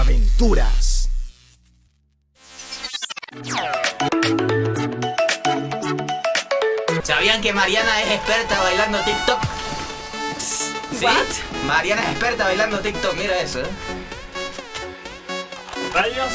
aventuras. ¿Sabían que Mariana es experta bailando TikTok? ¿Sí? What? Mariana es experta bailando TikTok, mira eso, ¿eh? Rayos.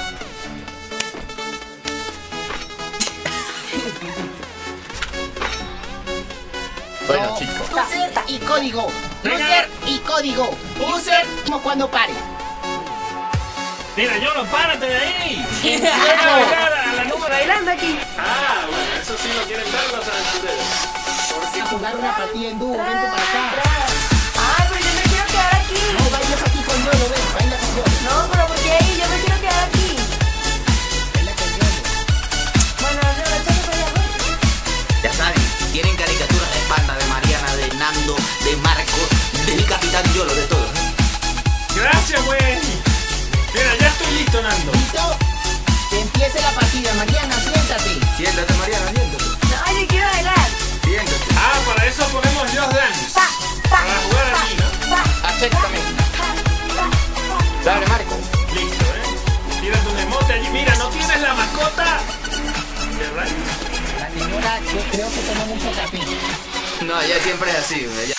Bueno, chicos. User y código. User y código. User como cuando pare. Mira, yo no, párate de ahí. A la número bailando aquí. Ah, bueno, eso sí lo quieren ver los aventureros. A jugar una partida en dúo, vente para acá. Ay, pero yo me quiero quedar aquí. No bailes aquí con Yolo, ven, baila con Yolo. No, pero ¿por qué ahí? Yo me quiero quedar aquí. Baila con Yolo. Bueno, no, échate para allá, pues. Ya saben, tienen caricaturas de Panda, de Mariana, de Nando, de Marco, del Capitán Yolo, de todos. Gracias, güey. Mira, ya estoy listo, Nando. ¿Listo? Que empiece la partida, Mariana, siéntate. Siéntate, Mariana, siéntate. No, yo quiero bailar. Siéntate. Ah, para eso ponemos Just Dance. Para jugar aquí, ¿no? Acéptame. Dale, Marco. Listo, Tírate un emote allí. Mira, ¿no tienes la mascota? ¿Qué rayos? La señora, yo creo que toma mucho café. No, ella siempre es así, ella